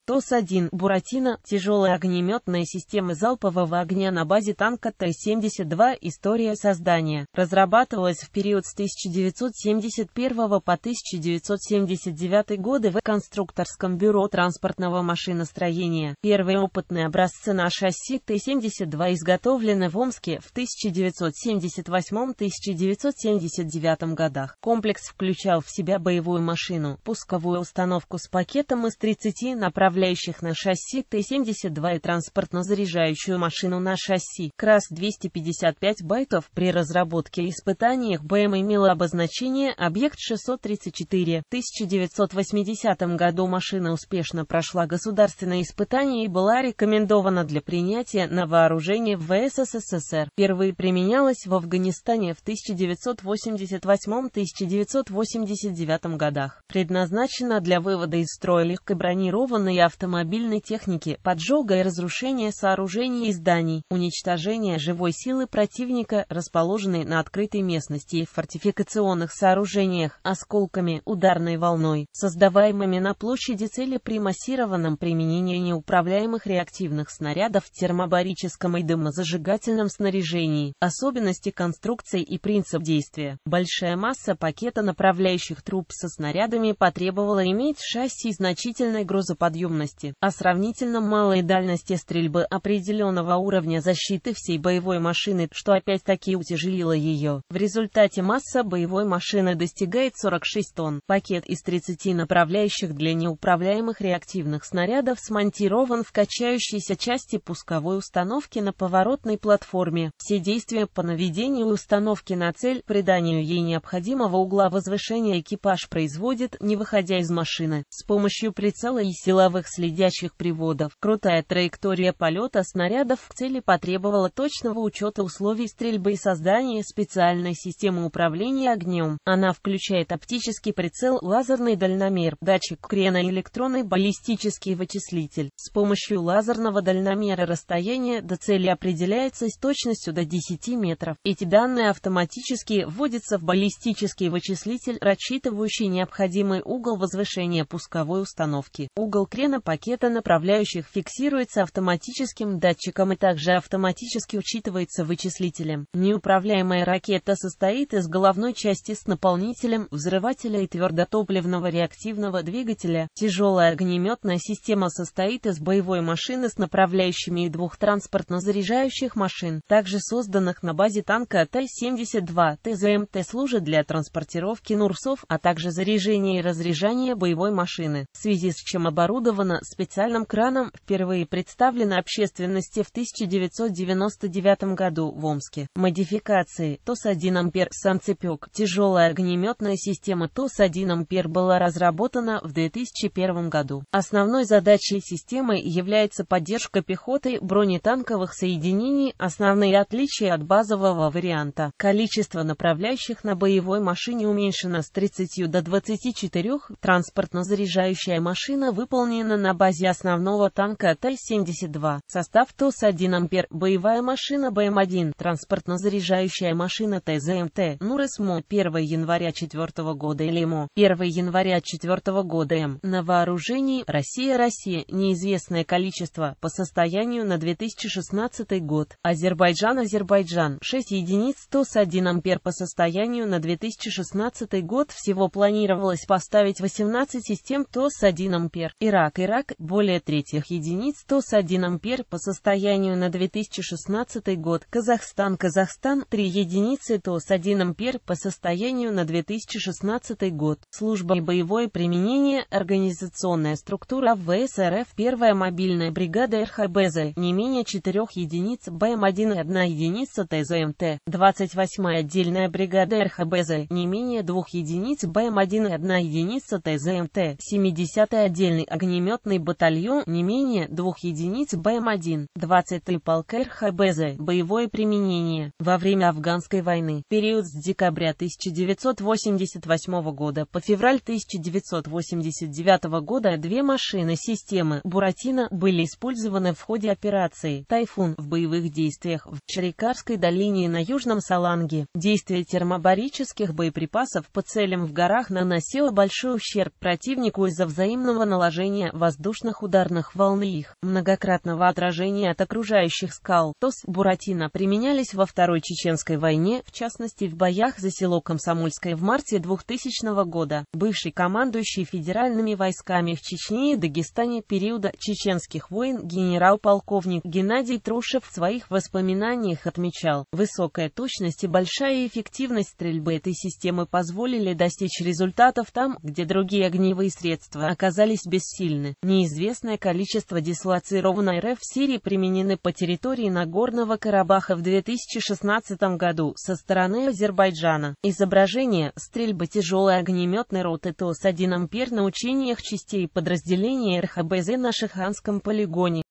ТОС-1 «Буратино» – тяжелая огнеметная система залпового огня на базе танка Т-72. История создания. Разрабатывалась в период с 1971 по 1979 годы в конструкторском бюро транспортного машиностроения. Первые опытные образцы на шасси Т-72 изготовлены в Омске в 1978-1979 годах. Комплекс включал в себя боевую машину, пусковую установку с пакетом из 30 направляющих на шасси Т-72 и транспортно-заряжающую машину на шасси КРАС-255 байтов. При разработке и испытаниях БМ имела обозначение «Объект 634». В 1980 году машина успешно прошла государственные испытания и была рекомендована для принятия на вооружение в ВС СССР. Впервые применялась в Афганистане в 1988-1989 годах. Предназначена для вывода из строя легкой бронированной автомобильной техники, поджога и разрушения сооружений и зданий, уничтожения живой силы противника, расположенной на открытой местности и в фортификационных сооружениях, осколками, ударной волной, создаваемыми на площади цели при массированном применении неуправляемых реактивных снарядов в термобарическом и дымозажигательном снаряжении. Особенности конструкции и принцип действия. Большая масса пакета направляющих труб со снарядами потребовала иметь шасси значительной грузоподъемности, а сравнительно малой дальности стрельбы определенного уровня защиты всей боевой машины, что опять-таки утяжелило ее. В результате масса боевой машины достигает 46 тонн. Пакет из 30 направляющих для неуправляемых реактивных снарядов смонтирован в качающейся части пусковой установки на поворотной платформе. Все действия по наведению установки на цель, приданию ей необходимого угла возвышения экипаж производит, не выходя из машины, с помощью прицела и силовых следящих приводов. Крутая траектория полета снарядов к цели потребовала точного учета условий стрельбы и создания специальной системы управления огнем. Она включает оптический прицел, лазерный дальномер, датчик крена и электронный баллистический вычислитель. С помощью лазерного дальномера расстояние до цели определяется с точностью до 10 метров. Эти данные автоматически вводятся в баллистический вычислитель, рассчитывающий необходимый угол возвышения пусковой установки. Угол крена пакета направляющих фиксируется автоматическим датчиком и также автоматически учитывается вычислителем. Неуправляемая ракета состоит из головной части с наполнителем, взрывателя и твердотопливного реактивного двигателя. Тяжелая огнеметная система состоит из боевой машины с направляющими и двух транспортно-заряжающих машин, также созданных на базе танка Т-72. ТЗМТ служит для транспортировки НУРСов, а также заряжения и разряжания боевой машины, в связи с чем оборудована специальным краном, впервые представлена общественности в 1999 году в Омске. Модификации. ТОС-1 Ампер «Санцепёк». Тяжелая огнеметная система ТОС-1 Ампер была разработана в 2001 году. Основной задачей системы является поддержка пехоты бронетанковых соединений. Основные отличия от базового варианта. Количество направляющих на боевой машине уменьшено с 30 до 24. Транспортно-заряжающая машина выполнена на базе основного танка Т-72. Состав ТОС-1 Ампер. Боевая машина БМ-1. Транспортно-заряжающая машина ТЗМТ. НУРСМО. 1 января 4 года ЛИМО. 1 января 4 года М. На вооружении Россия. Неизвестное количество по состоянию на 2016 год. Азербайджан. 6 единиц ТОС-1 Ампер по состоянию на 2016 год. Всего планировалось поставить 18 систем ТОС-1 Ампер. Ирак. Более 3 единиц ТОС-1 Ампер по состоянию на 2016 год. Казахстан. 3 единицы ТОС-1 Ампер по состоянию на 2016 год. Служба и боевое применение. Организационная структура ВС РФ. 1-я мобильная бригада РХБЗ. Не менее 4 единиц БМ-1 и 1 единица ТЗМТ. 28-я отдельная бригада РХБЗ. Не менее 2 единиц БМ-1 и 1 единица ТЗМТ. 70-й отдельный огнеметный батальон. Не менее 2 единиц БМ-1. 20-й полк РХБЗ. Боевое применение. Во время афганской войны. Период с декабря 1988 года по февраль 1989 года 2 машины системы «Буратино» были использованы в ходе операции «Тайфун» в боевых действиях в Шарикарской долине на Южном Саланге. Действие термобарических боеприпасов по целям в горах наносило большой ущерб противнику из-за взаимного наложения воздушных ударных волн и их многократного отражения от окружающих скал. ТОС «Буратино» применялись во Второй Чеченской войне, в частности в боях за село Комсомольское в марте 2000 года. Бывший командующий федеральными войсками в Чечне и Дагестане периода чеченских войн генерал-полковник Геннадий Трушев в своих воспоминаниях отмечал: высокая точность и большая эффективность стрельбы этой системы позволили достичь результатов там, где другие огневые средства оказались бессильны. Неизвестное количество дислоцированной РФ в Сирии применены по территории Нагорного Карабаха в 2016 году со стороны Азербайджана. Изображение стрельбы тяжелой огнеметной роты ТОС-1 «Ампер» на учениях частей подразделения РХБЗ на Шиханском полигоне.